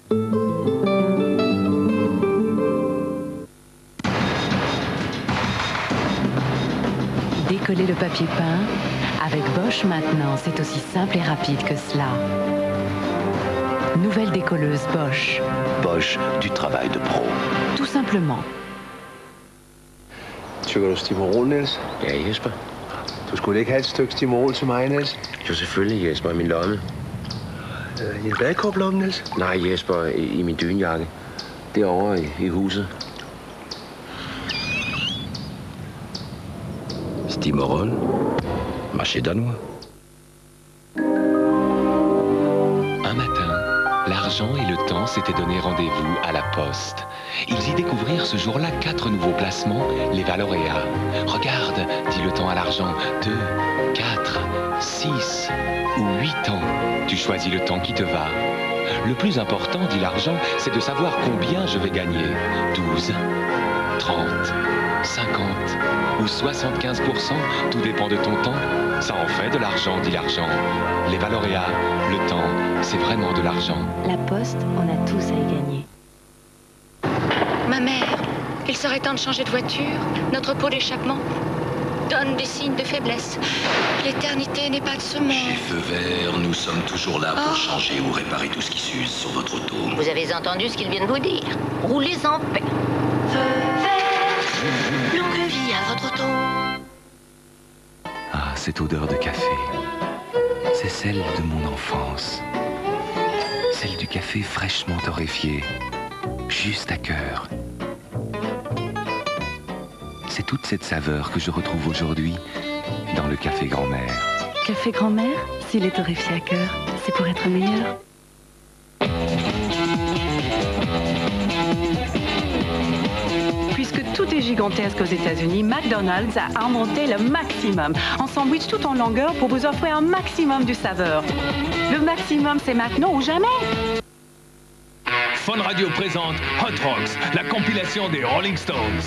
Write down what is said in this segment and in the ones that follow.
Décoller le papier peint, avec Bosch maintenant, c'est aussi simple et rapide que cela. Nouvelle décolleuse Bosch. Bosch, du travail de pro. Tout simplement. Tykker du Stimorol, Niels? Ja, Jesper. Du skulle ikke have et stykke Stimorol til mig, Niels? Jo, selvfølgelig, Jesper, i min lomme. I en badekorplomme, Niels? Nej, Jesper, i min dynjakke. Derovre i huset. Stimorol, marché danois. Un matin, l'argent et le temps s'étaient donné rendez-vous à la poste. Ils y découvrirent ce jour-là 4 nouveaux placements, les Valoréas. Regarde, dit le temps à l'argent, 2, 4, 6 ou 8 ans. Tu choisis le temps qui te va. Le plus important, dit l'argent, c'est de savoir combien je vais gagner. 12, 30, 50 ou 75%, tout dépend de ton temps. Ça en fait de l'argent, dit l'argent. Les Valoréas, le temps, c'est vraiment de l'argent. La poste, on a tous à y gagner. Ma mère, il serait temps de changer de voiture. Notre pot d'échappement donne des signes de faiblesse. L'éternité n'est pas de ce monde. Chez Feu Vert, nous sommes toujours là pour changer ou réparer tout ce qui s'use sur votre auto. Vous avez entendu ce qu'il vient de vous dire. Roulez en paix. Feu vert, longue vie à votre auto. Ah, cette odeur de café. C'est celle de mon enfance. Celle du café fraîchement torréfié, juste à cœur. C'est toute cette saveur que je retrouve aujourd'hui dans le café grand-mère. Café grand-mère, s'il est torréfié à cœur, c'est pour être meilleur. Puisque tout est gigantesque aux États-Unis, McDonald's a inventé le maximum. En sandwich tout en longueur pour vous offrir un maximum de saveur. Le maximum, c'est maintenant ou jamais. Fun Radio présente Hot Rocks, la compilation des Rolling Stones.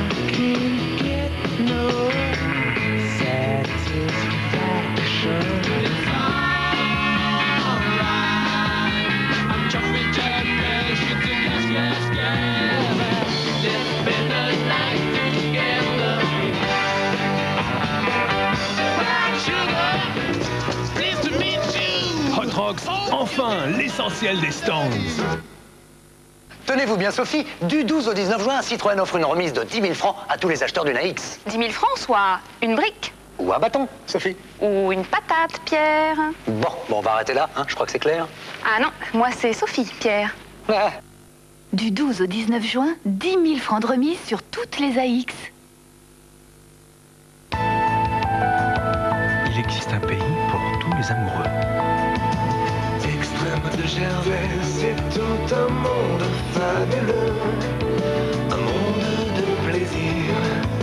Hot Rocks, enfin l'essentiel des Stones. Tenez-vous bien, Sophie, du 12 au 19 juin, Citroën offre une remise de 10 000 francs à tous les acheteurs d'une AX. 10 000 francs, soit une brique. Ou un bâton, Sophie. Ou une patate, Pierre. Bon, on va arrêter là, hein, je crois que c'est clair. Ah non, moi c'est Sophie, Pierre. Ah. Du 12 au 19 juin, 10 000 francs de remise sur toutes les AX. Il existe un pays pour tous les amoureux. Extrême de Gervais, c'est tout un monde fabuleux, un monde de plaisir.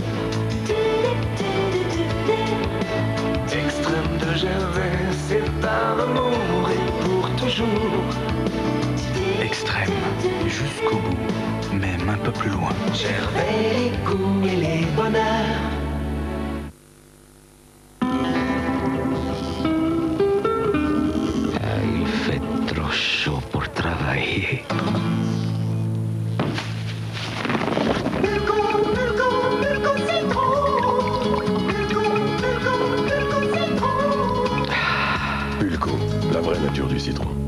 Extrême de Gervais, c'est par amour et pour toujours. Extrême, jusqu'au bout, même un peu plus loin. Gervais, les goûts et les bonheurs. Il fait trop chaud pour travailler. Pulco, la vraie nature du citron.